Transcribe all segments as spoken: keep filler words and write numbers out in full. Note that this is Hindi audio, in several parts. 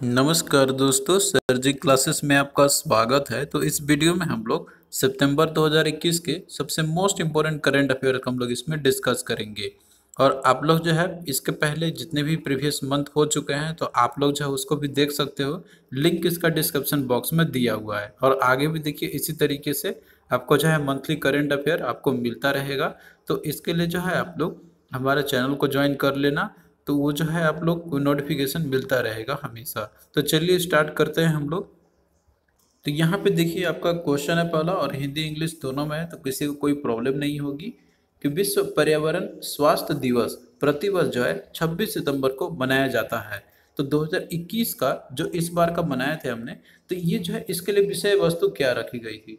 नमस्कार दोस्तों, सरजी क्लासेस में आपका स्वागत है। तो इस वीडियो में हम लोग सितंबर दो हज़ार इक्कीस के सबसे मोस्ट इम्पोर्टेंट करंट अफेयर हम लोग इसमें डिस्कस करेंगे। और आप लोग जो है इसके पहले जितने भी प्रीवियस मंथ हो चुके हैं तो आप लोग जो है उसको भी देख सकते हो। लिंक इसका डिस्क्रिप्शन बॉक्स में दिया हुआ है। और आगे भी देखिए इसी तरीके से आपको जो है मंथली करंट अफेयर आपको मिलता रहेगा। तो इसके लिए जो है आप लोग हमारे चैनल को ज्वाइन कर लेना, तो वो जो है आप लोग को नोटिफिकेशन मिलता रहेगा हमेशा। तो चलिए स्टार्ट करते हैं हम लोग। तो यहाँ पे देखिए आपका क्वेश्चन है पहला, और हिंदी इंग्लिश दोनों में है, तो किसी को कोई प्रॉब्लम नहीं होगी। कि विश्व पर्यावरण स्वास्थ्य दिवस प्रतिवर्ष जो है छब्बीस सितंबर को मनाया जाता है। तो दो हज़ार इक्कीस का जो इस बार का मनाए थे हमने, तो ये जो है इसके लिए विषय वस्तु क्या रखी गई थी।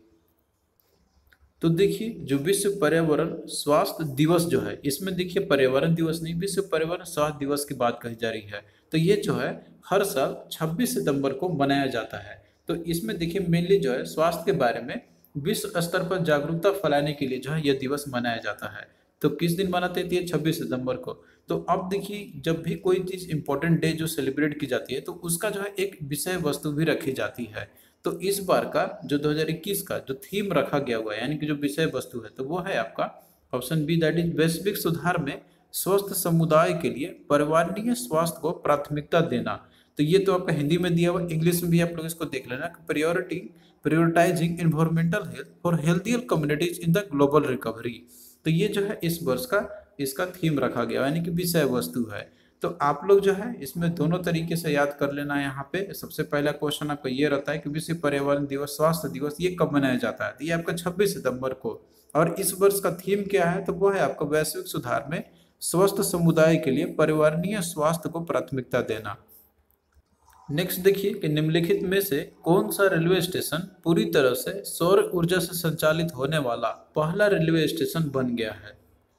तो देखिए जो विश्व पर्यावरण स्वास्थ्य दिवस जो है, इसमें देखिए पर्यावरण दिवस नहीं, विश्व पर्यावरण स्वास्थ्य दिवस की बात कही जा रही है। तो ये जो है हर साल छब्बीस सितंबर को मनाया जाता है। तो इसमें देखिए मेनली जो है स्वास्थ्य के बारे में विश्व स्तर पर जागरूकता फैलाने के लिए जो है यह दिवस मनाया जाता है। तो किस दिन मनाते थे? छब्बीस सितंबर को। तो अब देखिए जब भी कोई चीज इंपॉर्टेंट डे जो सेलिब्रेट की जाती है तो उसका जो है एक विषय वस्तु भी रखी जाती है। तो इस बार का जो दो हज़ार इक्कीस का जो थीम रखा गया हुआ है, यानी कि जो विषय वस्तु है, तो वो है आपका ऑप्शन बी, दैट इज वैश्विक सुधार में स्वस्थ समुदाय के लिए पर्यावरणीय स्वास्थ्य को प्राथमिकता देना। तो ये तो आपका हिंदी में दिया हुआ, इंग्लिश में भी आप लोग इसको देख लेना। Priority prioritising environmental health for healthier communities in the global recovery. तो ये जो है इस वर्ष का इसका थीम रखा गया, यानी कि विषय वस्तु है। तो आप लोग जो है इसमें दोनों तरीके से याद कर लेना। यहाँ पे सबसे पहला क्वेश्चन आपका ये रहता है कि विश्व पर्यावरण दिवस स्वास्थ्य दिवस ये कब मनाया जाता है। तो ये आपका छब्बीस सितंबर को। और इस वर्ष का थीम क्या है? तो वो है आपका वैश्विक सुधार में स्वस्थ समुदाय के लिए पर्यावरणीय स्वास्थ्य को प्राथमिकता देना। नेक्स्ट देखिए कि निम्नलिखित में से कौन सा रेलवे स्टेशन पूरी तरह से सौर ऊर्जा से संचालित होने वाला पहला रेलवे स्टेशन बन गया है।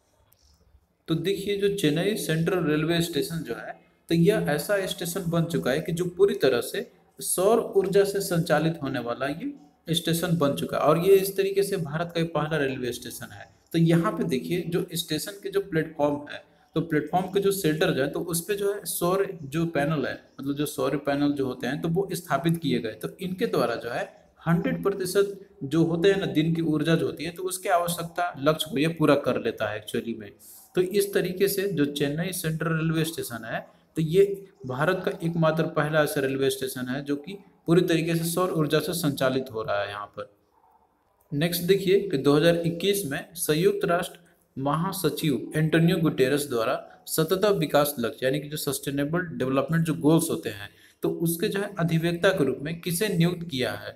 तो देखिए जो चेन्नई सेंट्रल रेलवे स्टेशन जो है, तो यह ऐसा स्टेशन बन चुका है कि जो पूरी तरह से सौर ऊर्जा से संचालित होने वाला ये स्टेशन बन चुका है। और ये इस तरीके से भारत का पहला रेलवे स्टेशन है। तो यहाँ पे देखिए जो स्टेशन के जो प्लेटफॉर्म है, तो प्लेटफॉर्म के जो सेंटर जो है, तो उस पर जो है सौर जो पैनल है, मतलब जो सौर पैनल जो होते हैं, तो वो स्थापित किए गए। तो इनके द्वारा जो है हंड्रेड प्रतिशत जो होते हैं ना दिन की ऊर्जा जो होती है, तो उसकी आवश्यकता लक्ष्य को ये पूरा कर लेता है एक्चुअली में। तो इस तरीके से जो चेन्नई सेंट्रल रेलवे स्टेशन है, तो ये भारत का एकमात्र पहला ऐसा रेलवे स्टेशन है जो कि पूरी तरीके से सौर ऊर्जा से संचालित हो रहा है यहाँ पर। नेक्स्ट देखिए कि दो हज़ार इक्कीस में संयुक्त राष्ट्र महासचिव एंटोनियो गुटेरेस द्वारा सतत विकास लक्ष्य, यानी कि जो सस्टेनेबल डेवलपमेंट जो गोल्स होते हैं, तो उसके जो है अधिवक्ता के रूप में किसे नियुक्त किया है।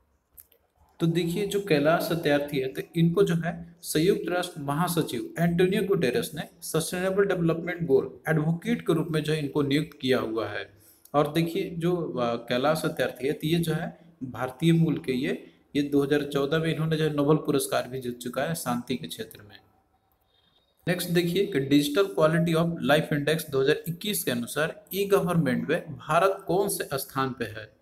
तो देखिए जो कैलाश सत्यार्थी है, तो इनको जो है संयुक्त राष्ट्र महासचिव एंटोनियो गुटेरेस ने सस्टेनेबल डेवलपमेंट गोल एडवोकेट के रूप में जो है इनको नियुक्त किया हुआ है। और देखिए जो कैलाश सत्यार्थी है, तो ये जो है भारतीय मूल के ये ये दो हज़ार चौदह में इन्होंने जो है नोबेल पुरस्कार भी जीत चुका है शांति के क्षेत्र में। नेक्स्ट देखिए कि digital quality of life index दो हज़ार इक्कीस के अनुसार ई गवर्नमेंट में भारत कौन से स्थान पे है।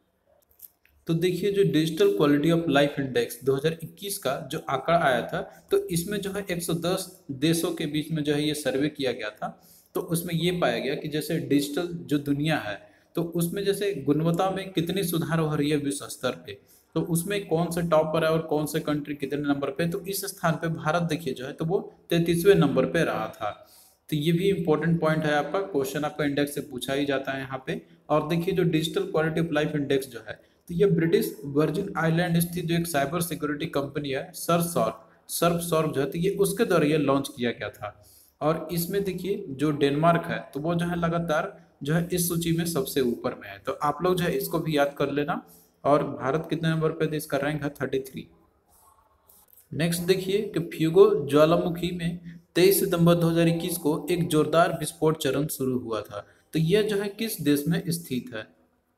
तो देखिए जो digital quality of life index दो हज़ार इक्कीस का जो आंकड़ा आया था, तो इसमें जो है एक सौ दस देशों के बीच में जो है ये सर्वे किया गया था। तो उसमें ये पाया गया कि जैसे डिजिटल जो दुनिया है, तो उसमें जैसे गुणवत्ता में कितनी सुधार हो रही है विश्व स्तर पे, तो उसमें कौन से टॉप पर है और कौन से कंट्री कितने नंबर पे। तो इस स्थान पे भारत देखिए जो है तो वो तैंतीसवें नंबर पे रहा था। तो ये भी इंपॉर्टेंट पॉइंट है, आपका क्वेश्चन आपका इंडेक्स से पूछा ही जाता है यहाँ पे। और देखिए जो digital quality of life index जो है, तो ये ब्रिटिश वर्जिन आइलैंड स्थित जो एक साइबर सिक्योरिटी कंपनी है सर्वसॉर्व सर्वसॉर्व जो है, तो ये उसके द्वारा ये लॉन्च किया गया था। और इसमें देखिए जो डेनमार्क है, तो वो जो है लगातार जो है इस सूची में सबसे ऊपर में है। तो आप लोग जो है इसको भी याद कर लेना। और भारत कितने नंबर पे थे? इसका रैंक है थर्टी थ्री। नेक्स्ट देखिए कि फ्यूगो ज्वालामुखी में तेईस सितंबर दो हज़ार इक्कीस को एक जोरदार विस्फोट चरण शुरू हुआ था। तो यह जो है किस देश में स्थित है।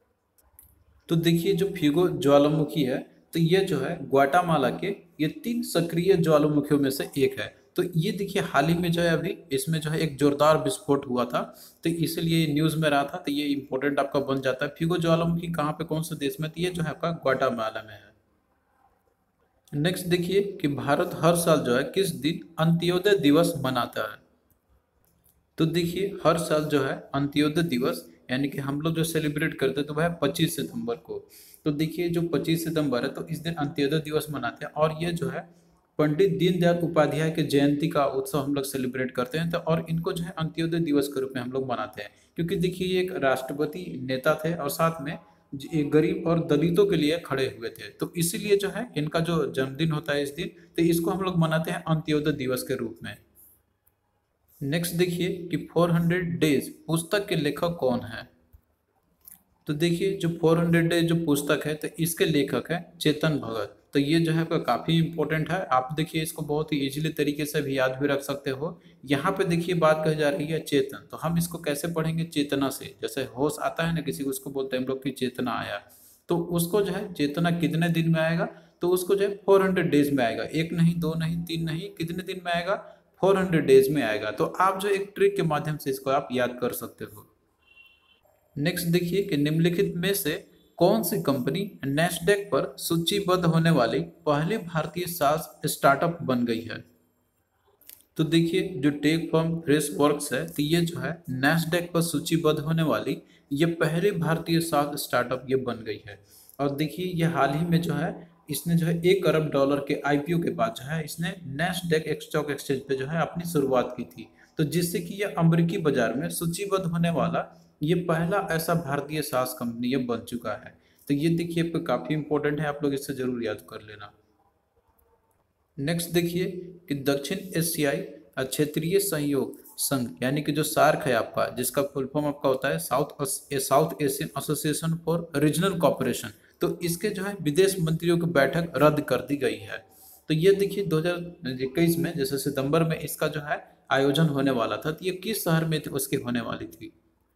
तो देखिए जो फ्यूगो ज्वालामुखी है, तो ये जो है ग्वाटामाला के ये तीन सक्रिय ज्वालामुखियों में से एक है। तो ये देखिए हाल ही में जो है अभी इसमें जो है एक जोरदार विस्फोट हुआ था, तो इसलिए न्यूज में रहा था। तो ये इंपॉर्टेंट आपका बन जाता है। फ्यूगो ज्वालामुखी कहाँ पे कौन से देश में? तो ये जो है आपका ग्वाटामाला में है। नेक्स्ट देखिए कि भारत हर साल जो है किस दिन अंत्योदय दिवस मनाता है। तो देखिए हर साल जो है अंत्योदय दिवस यानी कि हम लोग जो सेलिब्रेट करते हैं तो वह है पच्चीस सितंबर को। तो देखिए जो पच्चीस सितंबर है तो इस दिन अंत्योदय दिवस मनाते हैं, और ये जो है पंडित दीनदयाल उपाध्याय के जयंती का उत्सव हम लोग सेलिब्रेट करते हैं। तो और इनको जो है अंत्योदय दिवस के रूप में हम लोग मनाते हैं, क्योंकि देखिए ये एक राष्ट्रपति नेता थे और साथ में एक गरीब और दलितों के लिए खड़े हुए थे। तो इसीलिए जो है इनका जो जन्मदिन होता है इस दिन, तो इसको हम लोग मनाते हैं अंत्योदय दिवस के रूप में। नेक्स्ट देखिए कि फोर हंड्रेड डेज पुस्तक के लेखक कौन है। तो देखिए जो फोर हंड्रेड डेज जो पुस्तक है तो इसके लेखक है चेतन भगत। तो ये जो है आपका काफ़ी इंपॉर्टेंट है, आप देखिए इसको बहुत ही इजीली तरीके से भी याद भी रख सकते हो। यहाँ पे देखिए बात कही जा रही है चेतन, तो हम इसको कैसे पढ़ेंगे, चेतना से। जैसे होश आता है ना किसी को, उसको बोलते हैं हम लोग की चेतना आया, तो उसको जो है चेतना कितने दिन में आएगा, तो उसको जो है फोर हंड्रेड डेज में आएगा। एक नहीं, दो नहीं, तीन नहीं, कितने दिन में आएगा, फोर हंड्रेड डेज में आएगा। तो आप जो एक ट्रिक के माध्यम से इसको आप याद कर सकते हो। नेक्स्ट देखिए कि निम्नलिखित में से कौन सी कंपनी नैस्डैक पर सूचीबद्ध होने वाली पहली भारतीय सास स्टार्टअप बन गई है। तो देखिए जो टेक फर्म फ्रेशवर्क्स है, तो ये जो है नैस्डैक पर सूचीबद्ध होने वाली ये पहली भारतीय सास स्टार्टअप ये बन गई है। और देखिए ये हाल ही में जो है इसने जो है एक अरब डॉलर के आईपीओ के बाद जो है इसने नैस्डैक स्टॉक एक्सचेंज पे जो है अपनी शुरुआत की थी। तो जिससे कि यह अमेरिकी बाजार में सूचीबद्ध होने वाला ये पहला ऐसा भारतीय सास कंपनी ये बन चुका है। तो ये देखिए आपको काफ़ी इंपॉर्टेंट है, आप लोग इससे जरूर याद कर लेना। नेक्स्ट देखिए कि दक्षिण एशियाई क्षेत्रीय सहयोग संघ यानी कि जो सार्क है आपका, जिसका फुल फॉर्म आपका होता है south south Asian association for regional cooperation, तो इसके जो है विदेश मंत्रियों की बैठक रद्द कर दी गई है। तो ये देखिए दो हज़ार इक्कीस में जैसे सितंबर में इसका जो है आयोजन होने वाला था, तो ये किस शहर में थी उसकी होने वाली थी।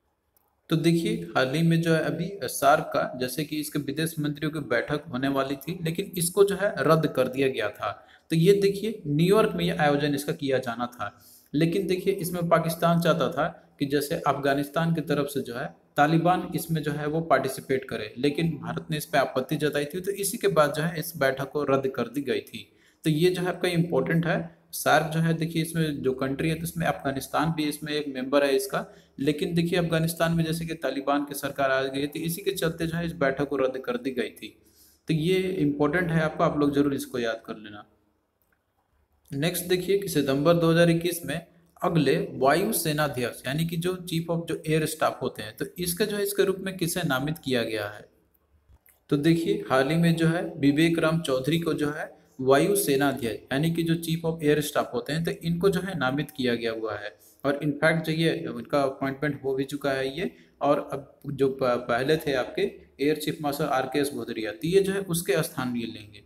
तो देखिए हाल ही में जो है अभी सार्क का जैसे कि इसके विदेश मंत्रियों की बैठक होने वाली थी, लेकिन इसको जो है रद्द कर दिया गया था। तो ये देखिए न्यूयॉर्क में ये आयोजन इसका किया जाना था, लेकिन देखिए इसमें पाकिस्तान चाहता था कि जैसे अफगानिस्तान की तरफ से जो है तालिबान इसमें जो है वो पार्टिसिपेट करे, लेकिन भारत ने इस पर आपत्ति जताई थी। तो इसी के बाद जो है इस बैठक को रद्द कर दी गई थी। तो ये जो है आपका इम्पोर्टेंट है। सार्क जो है देखिए इसमें जो कंट्री है तो इसमें अफगानिस्तान भी इसमें एक मेंबर है इसका, लेकिन देखिए अफगानिस्तान में जैसे कि तालिबान की सरकार आ गई थी, इसी के चलते जो है इस बैठक को रद्द कर दी गई थी। तो ये इम्पोर्टेंट है आपका, आप लोग जरूर इसको याद कर लेना। नेक्स्ट देखिए कि सितंबर दो हज़ार इक्कीस में अगले वायु सेनाध्यक्ष यानी कि जो चीफ ऑफ जो एयर स्टाफ होते हैं, तो इसका जो है इसके रूप में किसे नामित किया गया है। तो देखिए हाल ही में जो है विवेक राम चौधरी को जो है वायु सेनाध्यक्ष यानी कि जो चीफ ऑफ एयर स्टाफ होते हैं, तो इनको जो है नामित किया गया हुआ है। और इनफैक्ट जो ये उनका अपॉइंटमेंट हो भी चुका है ये, और अब जो पहले थे आपके air chief marshal R K S Bhadauria, तो ये जो है उसके स्थान ये लेंगे।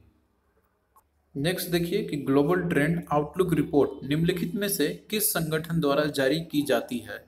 नेक्स्ट देखिए कि ग्लोबल ट्रेंड आउटलुक रिपोर्ट निम्नलिखित में से किस संगठन द्वारा जारी की जाती है।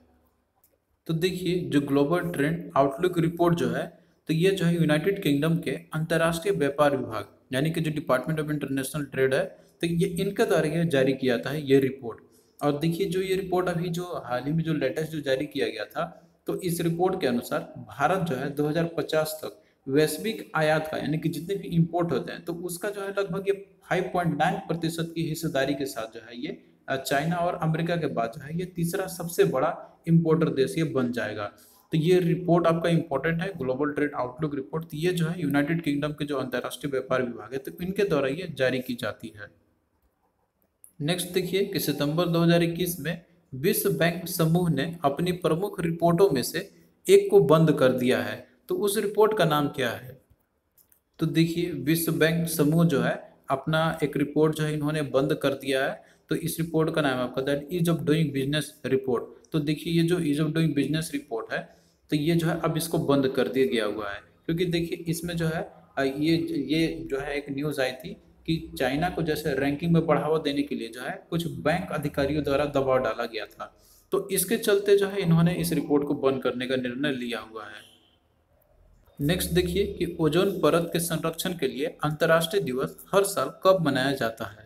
तो देखिए जो ग्लोबल ट्रेंड आउटलुक रिपोर्ट जो है, तो ये जो है यूनाइटेड किंगडम के अंतर्राष्ट्रीय व्यापार विभाग यानी कि जो डिपार्टमेंट ऑफ इंटरनेशनल ट्रेड है, तो ये इनके द्वारा ये जारी किया जाता है ये रिपोर्ट। और देखिए जो ये रिपोर्ट अभी जो हाल ही में जो लेटेस्ट जो जारी किया गया था, तो इस रिपोर्ट के अनुसार भारत जो है दो हज़ार पचास तक वैश्विक आयात का यानी कि जितने भी इंपोर्ट होते हैं, तो उसका जो है लगभग ये फाइव पॉइंट नाइन प्रतिशत की हिस्सेदारी के साथ जो है ये चाइना और अमेरिका के बाद जो है ये तीसरा सबसे बड़ा इंपोर्टर देश ये बन जाएगा। तो ये रिपोर्ट आपका इंपॉर्टेंट है, ग्लोबल ट्रेड आउटलुक रिपोर्ट। तो ये जो है यूनाइटेड किंगडम के जो अंतर्राष्ट्रीय व्यापार विभाग है, तो इनके द्वारा ये जारी की जाती है। नेक्स्ट देखिए कि सितंबर दो हज़ार इक्कीस में विश्व बैंक समूह ने अपनी प्रमुख रिपोर्टों में से एक को बंद कर दिया है, तो उस रिपोर्ट का नाम क्या है। तो देखिए विश्व बैंक समूह जो है अपना एक रिपोर्ट जो है इन्होंने बंद कर दिया है, तो इस रिपोर्ट का नाम है आपका that ease of doing business report. तो देखिए ये जो ease of doing business report है, तो ये जो है अब इसको बंद कर दिया गया हुआ है, क्योंकि देखिए इसमें जो है ये ये जो है एक न्यूज़ आई थी कि चाइना को जैसे रैंकिंग में बढ़ावा देने के लिए जो है कुछ बैंक अधिकारियों द्वारा दबाव डाला गया था। तो इसके चलते जो है इन्होंने इस रिपोर्ट को बंद करने का निर्णय लिया हुआ है। नेक्स्ट देखिए कि ओजोन परत के संरक्षण के लिए अंतर्राष्ट्रीय दिवस हर साल कब मनाया जाता है।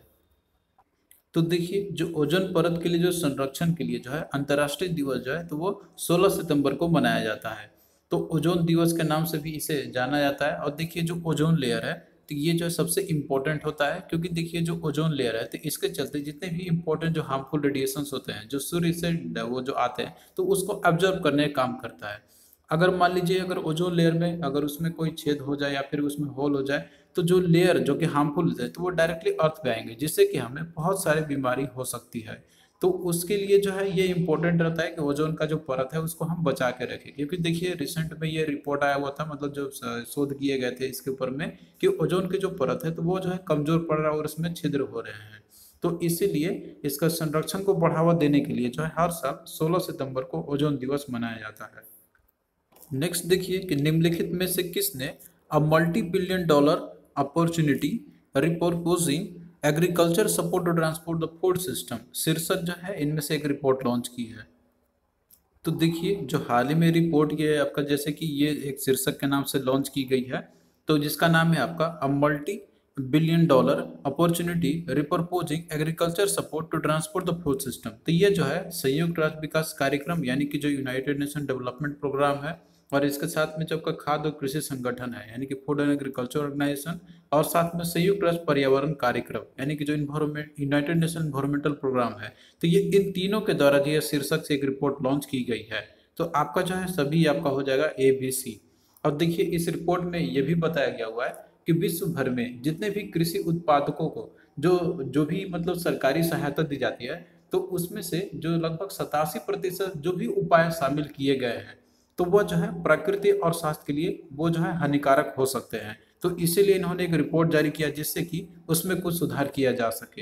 तो देखिए जो ओजोन परत के लिए जो संरक्षण के लिए जो है अंतर्राष्ट्रीय दिवस जो है, तो वो सोलह सितंबर को मनाया जाता है। तो ओजोन दिवस के नाम से भी इसे जाना जाता है। और देखिए जो ओजोन लेयर है, तो ये जो सबसे इम्पोर्टेंट होता है, क्योंकि देखिए जो ओजोन लेयर है, तो इसके चलते जितने भी इम्पोर्टेंट जो हार्मफुल रेडिएशंस होते हैं जो सूर्य से वो जो आते हैं, तो उसको एब्जॉर्ब करने का काम करता है। अगर मान लीजिए अगर ओजोन लेयर में अगर उसमें कोई छेद हो जाए या फिर उसमें होल हो जाए तो जो लेयर जो कि हार्मफुल है तो वो डायरेक्टली अर्थ पे आएंगे, जिससे कि हमें बहुत सारी बीमारी हो सकती है। तो उसके लिए जो है ये इंपॉर्टेंट रहता है कि ओजोन का जो परत है उसको हम बचा के रखें, क्योंकि देखिए रिसेंट में ये रिपोर्ट आया हुआ था, मतलब जो शोध किए गए थे इसके ऊपर में कि ओजोन की जो परत है तो वो जो है कमजोर पड़ रहा है और उसमें छिद्र हो रहे हैं। तो इसीलिए इसका संरक्षण को बढ़ावा देने के लिए जो है हर साल सोलह सितंबर को ओजोन दिवस मनाया जाता है। नेक्स्ट देखिए कि निम्नलिखित में से किसने a multi billion dollar opportunity repurposing agriculture support to transport the food system शीर्षक जो है इनमें से एक रिपोर्ट लॉन्च की है। तो देखिए जो हाल ही में रिपोर्ट ये है आपका, जैसे कि ये एक शीर्षक के नाम से लॉन्च की गई है, तो जिसका नाम है आपका a multi billion dollar opportunity repurposing agriculture support to transport the food system. तो ये जो है संयुक्त राष्ट्र विकास कार्यक्रम यानी कि जो यूनाइटेड नेशन डेवलपमेंट प्रोग्राम है, और इसके साथ में जो आपका खाद्य और कृषि संगठन है यानी कि फूड एंड एग्रीकल्चर ऑर्गेनाइजेशन, और साथ में संयुक्त राष्ट्र पर्यावरण कार्यक्रम यानी कि जो environment united nation environmental programme है, तो ये इन तीनों के द्वारा जो शीर्षक से एक रिपोर्ट लॉन्च की गई है। तो आपका जो है सभी आपका हो जाएगा ए बी सी। अब देखिए इस रिपोर्ट में ये भी बताया गया हुआ है कि विश्व भर में जितने भी कृषि उत्पादकों को जो जो भी मतलब सरकारी सहायता दी जाती है, तो उसमें से जो लगभग सतासी प्रतिशत जो भी उपाय शामिल किए गए हैं तो वह जो है प्रकृति और स्वास्थ्य के लिए वो जो है हानिकारक हो सकते हैं। तो इसीलिए इन्होंने एक रिपोर्ट जारी किया जिससे कि उसमें कुछ सुधार किया जा सके।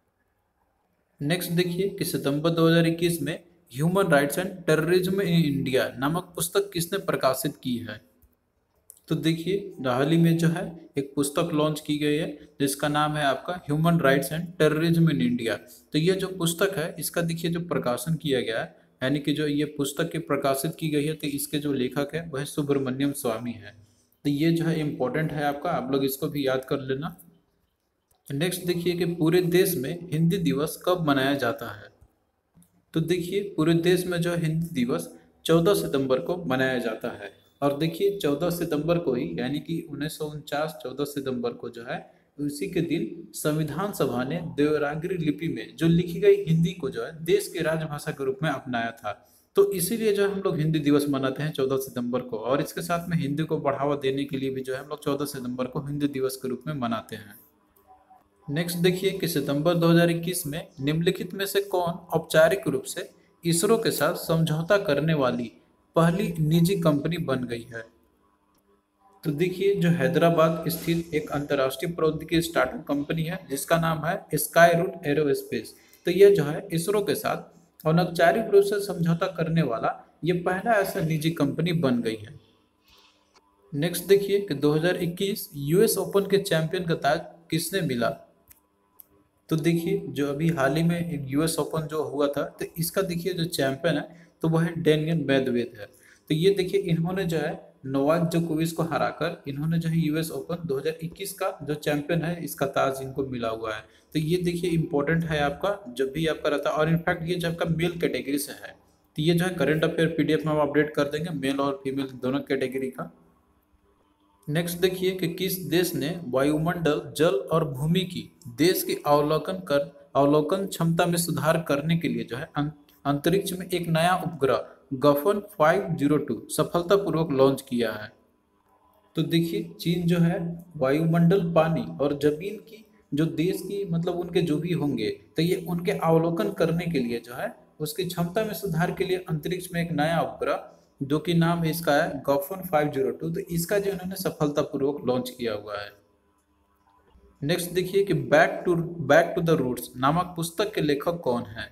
नेक्स्ट देखिए कि सितंबर दो हज़ार इक्कीस में human rights and terrorism in India नामक पुस्तक किसने प्रकाशित की है। तो देखिए हाल ही में जो है एक पुस्तक लॉन्च की गई है जिसका नाम है आपका human rights and terrorism in India. तो ये जो पुस्तक है इसका देखिए जो प्रकाशन किया गया है यानी कि जो ये पुस्तक की प्रकाशित की गई है, तो इसके जो लेखक है वह सुब्रमण्यम स्वामी है। तो ये जो है इम्पोर्टेंट है आपका, आप लोग इसको भी याद कर लेना। नेक्स्ट देखिए कि पूरे देश में हिंदी दिवस कब मनाया जाता है। तो देखिए पूरे देश में जो हिंदी दिवस चौदह सितंबर को मनाया जाता है, और देखिए चौदह सितंबर को ही यानी कि उन्नीस सौ उनचास चौदह सितंबर को जो है उसी के दिन संविधान सभा ने देवनागरी लिपि में जो लिखी गई हिंदी को जो है देश की राजभाषा के रूप में अपनाया था। तो इसीलिए जो है हम लोग हिंदी दिवस मनाते हैं चौदह सितंबर को, और इसके साथ में हिंदी को बढ़ावा देने के लिए भी जो है हम लोग चौदह सितंबर को हिंदी दिवस के रूप में मनाते हैं। नेक्स्ट देखिए कि सितंबर दो हज़ार इक्कीस में निम्नलिखित में से कौन औपचारिक रूप से इसरो के साथ समझौता करने वाली पहली निजी कंपनी बन गई है। तो देखिए जो हैदराबाद स्थित एक अंतर्राष्ट्रीय प्रौद्योगिकी स्टार्टअप कंपनी है जिसका नाम है स्काई रूट एरोस्पेस। तो ये जो है इसरो के साथ अनौपचारिक रूप से समझौता करने वाला ये पहला ऐसा निजी कंपनी बन गई है। नेक्स्ट देखिए कि दो हज़ार इक्कीस यूएस ओपन के चैंपियन का ताज किसने मिला। तो देखिए जो अभी हाल ही में एक यूएस ओपन जो हुआ था, तो इसका देखिए जो चैंपियन है तो वह डेनियल मेदवेदेव है। तो ये देखिए इन्होंने जो है नोवाक जोकोविच को हराकर इन्होंने जो है यूएस ओपन दो हज़ार इक्कीस का जो चैंपियन है इसका ताज इनको मिला हुआ है। तो ये देखिए इंपॉर्टेंट है आपका जब भी आपका रहता है, और इनफैक्ट ये जो आपका मेल कैटेगरी से है, तो ये जो है करंट अफेयर पीडीएफ में हम अपडेट कर देंगे मेल और फीमेल दोनों कैटेगरी का। नेक्स्ट देखिए कि किस देश ने वायुमंडल जल और भूमि की देश की अवलोकन कर अवलोकन क्षमता में सुधार करने के लिए जो है अं- अंतरिक्ष में एक नया उपग्रह गफन पाँच सौ दो सफलतापूर्वक लॉन्च किया है। तो देखिए चीन जो है वायुमंडल पानी और जमीन की जो देश की मतलब उनके जो भी होंगे तो ये उनके अवलोकन करने के लिए जो है उसकी क्षमता में सुधार के लिए अंतरिक्ष में एक नया उपग्रह जो कि नाम है इसका है गॉफन पाँच सौ दो, तो इसका जो इन्होंने सफलतापूर्वक लॉन्च किया हुआ है। नेक्स्ट देखिए कि back to back to the roots नामक पुस्तक के लेखक कौन है।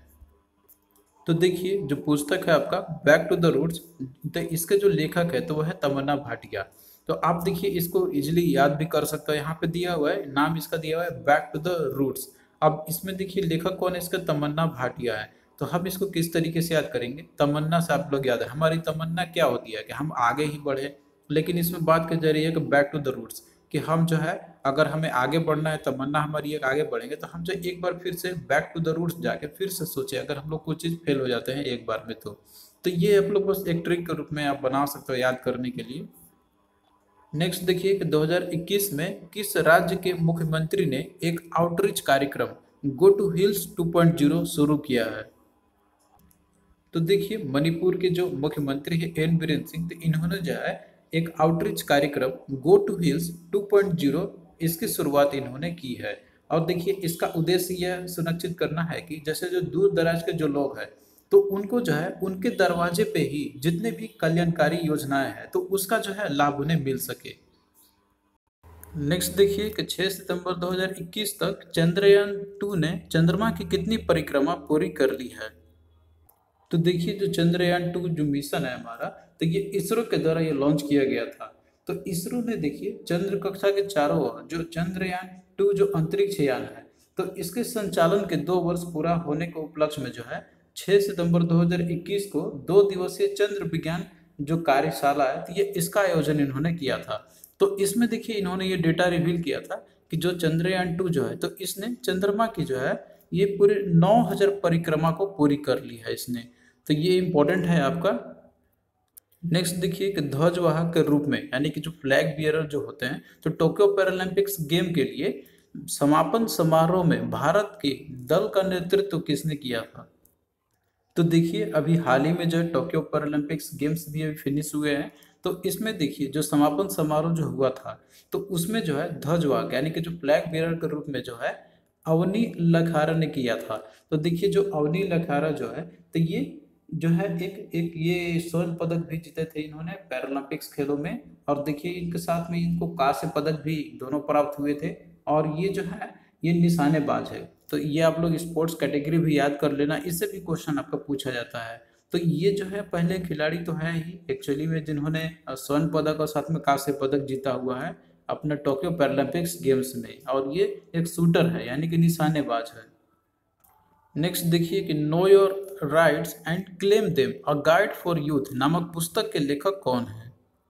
तो देखिए जो पुस्तक है आपका बैक टू द रूट्स, तो इसके जो लेखक है तो वह है तमन्ना भाटिया। तो आप देखिए इसको इजिली याद भी कर सकते हो, यहाँ पे दिया हुआ है नाम इसका दिया हुआ है बैक टू द रूट्स। अब इसमें देखिए लेखक कौन है इसका, तमन्ना भाटिया है। तो हम इसको किस तरीके से याद करेंगे, तमन्ना से आप लोग याद है हमारी तमन्ना क्या होती है कि हम आगे ही बढ़े, लेकिन इसमें बात की जा रही है कि बैक टू द रूट्स कि हम जो है अगर हमें आगे बढ़ना है, तमन्ना हमारी एक आगे बढ़ेंगे, तो हम जो एक बार फिर से बैक टू द रूट्स जाके फिर से सोचे अगर हम लोग कुछ चीज़ फेल हो जाते हैं एक बार में, तो तो ये आप लोग बस एक ट्रिक के रूप में आप बना सकते हो याद करने के लिए। नेक्स्ट देखिए कि दो हज़ार इक्कीस में किस राज्य के मुख्यमंत्री ने एक आउटरीच कार्यक्रम go to hills two point zero शुरू किया है। तो देखिए मणिपुर के जो मुख्यमंत्री है एन बीरेन सिंह, तो इन्होंने जो है एक आउटरीच कार्यक्रम go to hills two point zero इसकी शुरुआत इन्होंने की है। और देखिए इसका उद्देश्य यह सुनिश्चित करना है कि जैसे जो दूर दराज के जो लोग हैं तो उनको जो है उनके दरवाजे पे ही जितने भी कल्याणकारी योजनाएं हैं तो उसका जो है लाभ उन्हें मिल सके। नेक्स्ट देखिए कि छह सितंबर दो हज़ार इक्कीस तक चंद्रयान टू ने चंद्रमा की कितनी परिक्रमा पूरी कर ली है। तो देखिए जो चंद्रयान टू जो मिशन है हमारा, तो ये इसरो के द्वारा ये लॉन्च किया गया था। तो इसरो ने देखिए चंद्र कक्षा के चारों ओर जो चंद्रयान टू जो अंतरिक्ष यान है तो इसके संचालन के दो वर्ष पूरा होने के उपलक्ष्य में जो है छह सितंबर दो हज़ार इक्कीस को दो दिवसीय चंद्र विज्ञान जो कार्यशाला है तो ये इसका आयोजन इन्होंने किया था। तो इसमें देखिए इन्होंने ये डेटा रिवील किया था कि जो चंद्रयान टू जो है तो इसने चंद्रमा की जो है ये पूरे नौ हजार परिक्रमा को पूरी कर ली है इसने। तो ये इम्पोर्टेंट है आपका। नेक्स्ट देखिए कि ध्वजवाहक के रूप में यानी कि जो फ्लैग बियरर जो होते हैं तो टोक्यो पैरालंपिक्स गेम के लिए समापन समारोह में भारत के दल का नेतृत्व किसने किया था। तो देखिए अभी हाल ही में जो है टोक्यो पैरालंपिक्स गेम्स भी अभी फिनिश हुए हैं। तो इसमें देखिए जो समापन समारोह जो हुआ था तो उसमें जो है ध्वजवाहक यानी कि जो फ्लैग बियरर के रूप में जो है अवनी लखारा ने किया था। तो देखिए जो अवनी लखारा जो है तो ये जो है एक एक ये स्वर्ण पदक भी जीते थे इन्होंने पैरालंपिक्स खेलों में। और देखिए इनके साथ में इनको कांस्य पदक भी दोनों प्राप्त हुए थे। और ये जो है ये निशानेबाज है। तो ये आप लोग स्पोर्ट्स कैटेगरी भी याद कर लेना, इससे भी क्वेश्चन आपका पूछा जाता है। तो ये जो है पहले खिलाड़ी तो है ही एक्चुअली में जिन्होंने स्वर्ण पदक और साथ में कांस्य पदक जीता हुआ है अपना टोक्यो पैरालंपिक्स गेम्स में। और ये एक शूटर है यानी कि निशानेबाज है। नेक्स्ट देखिए कि know your rights and claim them a guide for youth नामक पुस्तक के लेखक कौन है।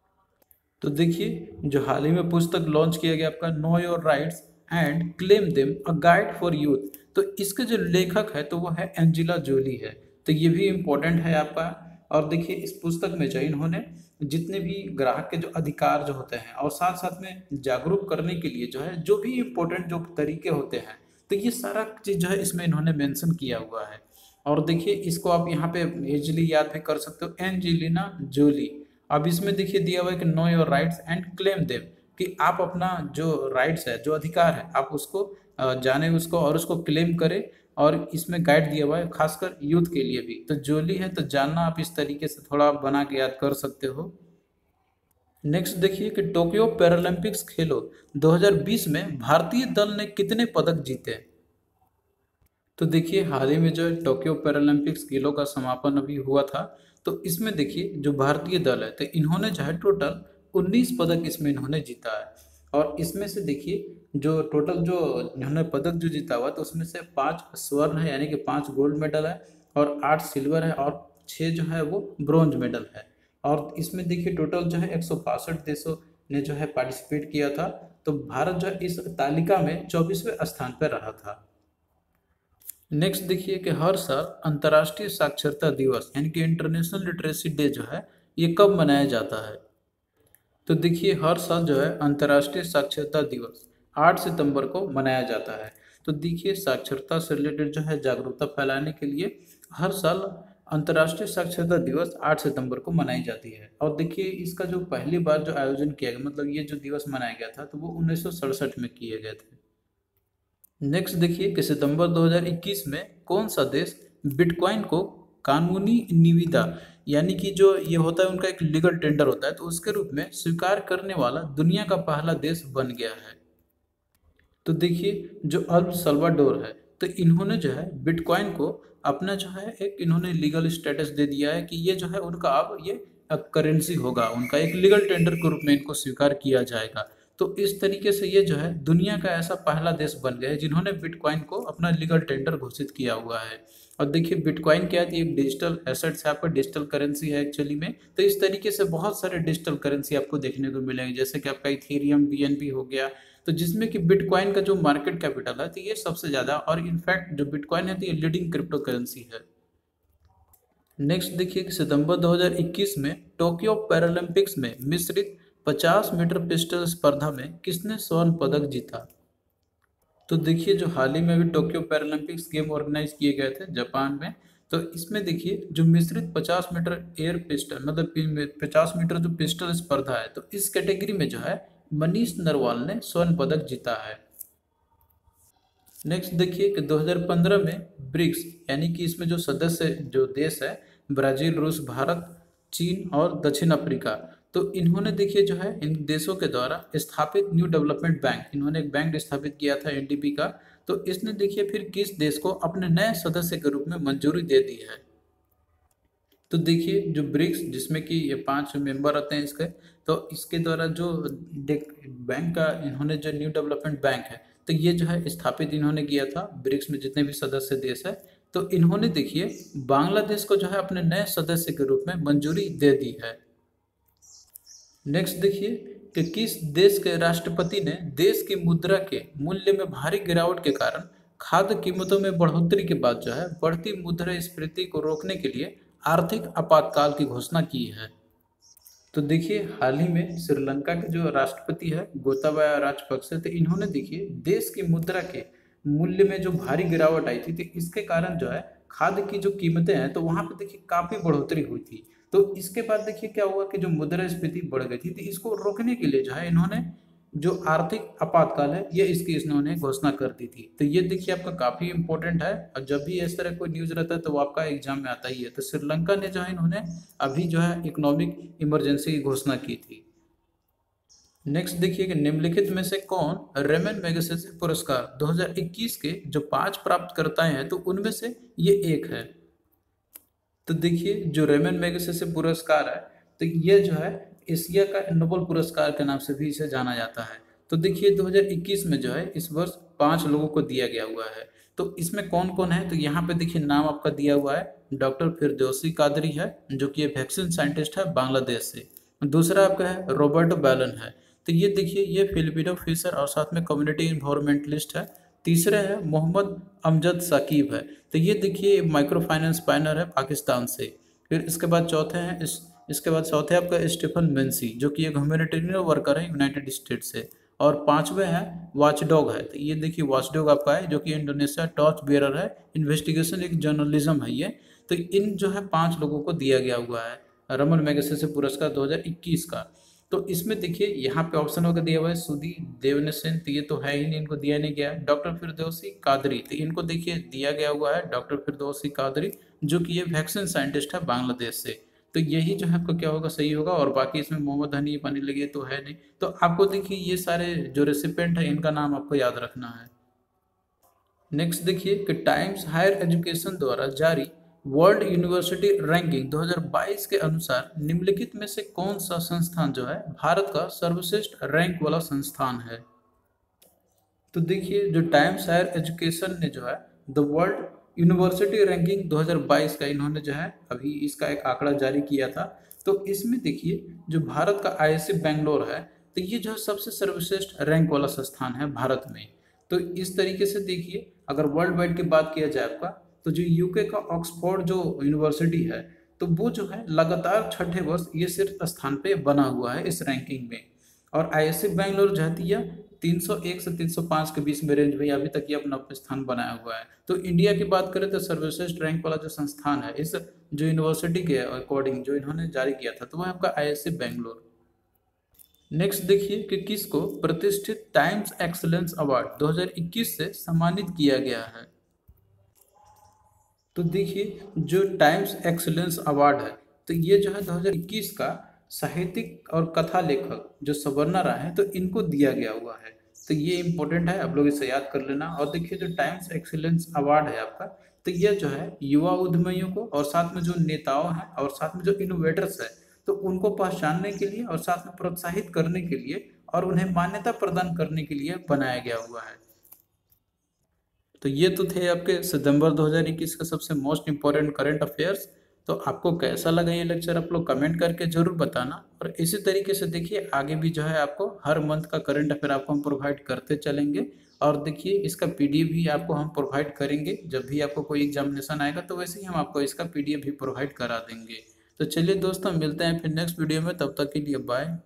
तो देखिए जो हाल ही में पुस्तक लॉन्च किया गया आपका know your rights and claim them a guide for youth, तो इसके जो लेखक है तो वो है एंजेला जोली है। तो ये भी इम्पोर्टेंट है आपका। और देखिए इस पुस्तक में जो इन्होंने जितने भी ग्राहक के जो अधिकार जो होते हैं और साथ साथ में जागरूक करने के लिए जो है जो भी इम्पोर्टेंट जो तरीके होते हैं तो ये सारा चीज़ जो है इसमें इन्होंने मेंशन किया हुआ है। और देखिए इसको आप यहाँ पे इजीली याद भी कर सकते हो, एंजेलिना जोली। अब इसमें देखिए दिया हुआ है कि know your rights and claim them, कि आप अपना जो राइट्स है जो अधिकार है आप उसको जाने उसको और उसको क्लेम करें। और इसमें गाइड दिया हुआ है खासकर यूथ के लिए भी। तो जोली है तो जानना आप इस तरीके से थोड़ा बना के याद कर सकते हो। नेक्स्ट देखिए कि टोक्यो पैरालंपिक्स खेलों दो हज़ार बीस में भारतीय दल ने कितने पदक जीते। तो देखिए हाल ही में जो टोक्यो पैरालंपिक्स खेलों का समापन अभी हुआ था। तो इसमें देखिए जो भारतीय दल है तो इन्होंने जो है टोटल उन्नीस पदक इसमें इन्होंने जीता है। और इसमें से देखिए जो टोटल जो इन्होंने पदक जो जीता हुआ तो उसमें से पाँच स्वर्ण है यानी कि पाँच गोल्ड मेडल है और आठ सिल्वर है और छः जो है वो ब्रॉन्ज मेडल है। और इसमें देखिए टोटल जो है एक सौ बासठ देशों ने जो है पार्टिसिपेट किया था। तो भारत जो है इस तालिका में चौबीसवें स्थान पर रहा था। नेक्स्ट देखिए कि हर साल अंतर्राष्ट्रीय साक्षरता दिवस यानी कि इंटरनेशनल लिटरेसी डे जो है ये कब मनाया जाता है। तो देखिए हर साल जो है अंतर्राष्ट्रीय साक्षरता दिवस आठ सितंबर को मनाया जाता है। तो देखिए साक्षरता से रिलेटेड जो है जागरूकता फैलाने के लिए हर साल अंतर्राष्ट्रीय साक्षरता दिवस आठ सितंबर को मनाई जाती है। और देखिए इसका जो पहली बार जो आयोजन किया गया मतलब ये जो दिवस मनाया गया था तो वो उन्नीस सौ सड़सठ में किए गए थे। नेक्स्ट देखिए कि सितंबर दो हज़ार इक्कीस में कौन सा देश बिटकॉइन को कानूनी निविदा यानी कि जो ये होता है उनका एक लीगल टेंडर होता है तो उसके रूप में स्वीकार करने वाला दुनिया का पहला देश बन गया है। तो देखिए जो अल सल्वाडोर है तो इन्होंने जो है बिटकॉइन को अपना जो है एक इन्होंने लीगल स्टेटस दे दिया है कि ये जो है उनका अब ये करेंसी होगा, उनका एक लीगल टेंडर के रूप में इनको स्वीकार किया जाएगा। तो इस तरीके से ये जो है दुनिया का ऐसा पहला देश बन गया है जिन्होंने बिटकॉइन को अपना लीगल टेंडर घोषित किया हुआ है। और देखिए बिटकॉइन क्या है, एक डिजिटल एसेट्स है, आपका डिजिटल करेंसी है एक्चुअली में। तो इस तरीके से बहुत सारे डिजिटल करेंसी आपको देखने को मिलेंगे जैसे कि आपका इथेरियम बीएनबी हो गया। तो जिसमें कि बिटकॉइन का जो मार्केट कैपिटल है तो ये सबसे ज़्यादा और इनफैक्ट जो बिटकॉइन है तो ये लीडिंग क्रिप्टो करेंसी है। नेक्स्ट देखिए कि सितंबर दो हज़ार इक्कीस में टोक्यो पैरालंपिक्स में मिश्रित पचास मीटर पिस्टल स्पर्धा में किसने स्वर्ण पदक जीता। तो देखिए जो हाल ही में भी टोक्यो पैरालंपिक्स गेम ऑर्गेनाइज किए गए थे जापान में। तो इसमें देखिए जो मिश्रित पचास मीटर एयर पिस्टल मतलब पचास मीटर जो पिस्टल स्पर्धा है, तो इस कैटेगरी में जो है मनीष नरवाल ने स्वर्ण पदक जीता है। नेक्स्ट देखिए कि दो हज़ार पंद्रह में ब्रिक्स यानी कि इसमें जो सदस्य जो देश है ब्राजील, रूस, भारत, चीन और दक्षिण अफ्रीका, तो इन्होंने देखिए जो है इन देशों के द्वारा स्थापित न्यू डेवलपमेंट बैंक, इन्होंने एक बैंक स्थापित किया था एन डी बी का, तो इसने देखिए फिर किस देश को अपने नए सदस्य के रूप में मंजूरी दे दी है। तो देखिए जो ब्रिक्स जिसमें कि ये पांच मेंबर आते हैं इसके, तो इसके द्वारा जो बैंक का इन्होंने जो न्यू डेवलपमेंट बैंक है, तो ये जो है स्थापित इन्होंने किया था ब्रिक्स में जितने भी सदस्य देश है, तो इन्होंने देखिए बांग्लादेश को जो है अपने नए सदस्य के रूप में मंजूरी दे दी है। नेक्स्ट देखिए कि किस देश के राष्ट्रपति ने देश की मुद्रा के मूल्य में भारी गिरावट के कारण खाद्य कीमतों में बढ़ोतरी के बाद जो है बढ़ती मुद्रास्फीति को रोकने के लिए आर्थिक आपातकाल की घोषणा की है। तो देखिए हाल ही में श्रीलंका के जो राष्ट्रपति है गोताबाया राजपक्षे, तो इन्होंने देखिए देश की मुद्रा के मूल्य में जो भारी गिरावट आई थी, तो इसके कारण जो है खाद्य की जो कीमतें हैं तो वहां पे देखिए काफी बढ़ोतरी हुई थी। तो इसके बाद देखिए क्या हुआ कि जो मुद्रास्फीति बढ़ गई थी, तो इसको रोकने के लिए जो है इन्होंने जो आर्थिक आपातकाल है ये इसकी इन्होंने घोषणा कर दी थी। तो ये देखिए आपका काफी इंपॉर्टेंट है और जब भी इस तरह कोई न्यूज रहता है तो वो आपका एग्जाम में आता ही है। तो श्रीलंका ने जो है इन्होंने अभी जो है इकोनॉमिक इमरजेंसी की घोषणा की थी। नेक्स्ट देखिए कि निम्नलिखित में से कौन रेमन मैगसेसे पुरस्कार दो हज़ार इक्कीस के जो पांच प्राप्तकर्ता हैं, तो उनमें से ये एक है। तो देखिए जो रेमन मैगसेसे पुरस्कार है, तो ये जो है एशिया का नोबेल पुरस्कार के नाम से भी इसे जाना जाता है। तो देखिए दो हज़ार इक्कीस में जो है इस वर्ष पांच लोगों को दिया गया हुआ है। तो इसमें कौन कौन है, तो यहाँ पे देखिए नाम आपका दिया हुआ है, डॉक्टर फिरदौसी कादरी है जो कि ये वैक्सीन साइंटिस्ट है बांग्लादेश से। दूसरा आपका है रॉबर्टो बैलन है, तो ये देखिए ये फिलिपिनो फिशर और साथ में कम्युनिटी इन्वायरमेंटलिस्ट है। तीसरा है मोहम्मद अमजद साकिब है, तो ये देखिए माइक्रो फाइनेंस पायनर है पाकिस्तान से। फिर इसके बाद चौथे हैं इस इसके बाद चौथे आपका स्टीफन मेंसी जो कि एक ह्यूमैनिटेरियन वर्कर है यूनाइटेड स्टेट से। और पांचवे हैं वॉचडॉग है, तो ये देखिए वॉचडॉग आपका है जो कि इंडोनेशिया टॉर्च बेयरर है, इन्वेस्टिगेशन एक जर्नलिज्म है ये। तो इन जो है पांच लोगों को दिया गया हुआ है रमन मैगसेसे पुरस्कार दो हज़ार इक्कीस का। तो इसमें देखिए यहाँ पे ऑप्शन होकर दिया हुआ है सुदी देवनसेन, तो ये तो है ही नहीं, इनको दिया नहीं गया। डॉक्टर फिरदौसी कादरी, तो इनको देखिए दिया गया हुआ है डॉक्टर फिरदौसी कादरी जो कि ये वैक्सीन साइंटिस्ट है बांग्लादेश से। तो यही जो है आपको क्या होगा सही होगा, और बाकी इसमें मोहम्मद हनी पानी लगे तो है नहीं। तो आपको देखिए ये सारे जो रेसिपेंट है इनका नाम आपको याद रखना है। नेक्स्ट देखिए कि टाइम्स हायर एजुकेशन द्वारा जारी वर्ल्ड यूनिवर्सिटी रैंकिंग दो हज़ार बाईस के अनुसार निम्नलिखित में से कौन सा संस्थान जो है भारत का सर्वश्रेष्ठ रैंक वाला संस्थान है। तो देखिए जो टाइम्स हायर एजुकेशन ने जो है द वर्ल्ड यूनिवर्सिटी रैंकिंग दो हज़ार बाईस का इन्होंने जो है अभी इसका एक आंकड़ा जारी किया था। तो इसमें देखिए जो भारत का आई आई सी बेंगलोर है, तो ये जो है सबसे सर्वश्रेष्ठ रैंक वाला संस्थान है भारत में। तो इस तरीके से देखिए अगर वर्ल्ड वाइड की बात किया जाए आपका, तो जो यूके का ऑक्सफोर्ड जो यूनिवर्सिटी है, तो वो जो है लगातार छठे वर्ष ये शीर्ष स्थान पे बना हुआ है इस रैंकिंग में। और आई आई सी बेंगलोर जो है यह तीन सौ एक से तीन सौ पाँच के बीच में रेंज में अभी तक ये अपना स्थान बनाया हुआ है। तो इंडिया की बात करें तो सर्वश्रेष्ठ रैंक वाला जो संस्थान है इस जो यूनिवर्सिटी के अकॉर्डिंग जो इन्होंने जारी किया था, तो वह आपका आई आई सी बेंगलोर। नेक्स्ट देखिए कि किसको प्रतिष्ठित टाइम्स एक्सीलेंस अवार्ड दो हज़ार इक्कीस से सम्मानित किया गया है। तो देखिए जो टाइम्स एक्सीलेंस अवार्ड है, तो ये जो है दो हज़ार इक्कीस का साहित्यिक और कथा लेखक जो सवर्णा राय है, तो इनको दिया गया हुआ है। तो ये इंपॉर्टेंट है, आप लोग इसे याद कर लेना। और देखिए जो टाइम्स एक्सीलेंस अवार्ड है आपका, तो ये जो है युवा उद्यमियों को और साथ में जो नेताओं हैं और साथ में जो इनोवेटर्स है, तो उनको पहचानने के लिए और साथ में प्रोत्साहित करने के लिए और उन्हें मान्यता प्रदान करने के लिए बनाया गया हुआ है। तो ये तो थे आपके सितंबर दो हज़ार इक्कीस का सबसे मोस्ट इम्पोर्टेंट करंट अफेयर्स। तो आपको कैसा लगा ये लेक्चर आप लोग कमेंट करके जरूर बताना। और इसी तरीके से देखिए आगे भी जो है आपको हर मंथ का करंट अफेयर आपको हम प्रोवाइड करते चलेंगे। और देखिए इसका पीडीएफ भी आपको हम प्रोवाइड करेंगे, जब भी आपको कोई एग्जामिनेशन आएगा तो वैसे ही हम आपको इसका पीडीएफ भी प्रोवाइड करा देंगे। तो चलिए दोस्तों मिलते हैं फिर नेक्स्ट वीडियो में, तब तक के लिए बाय।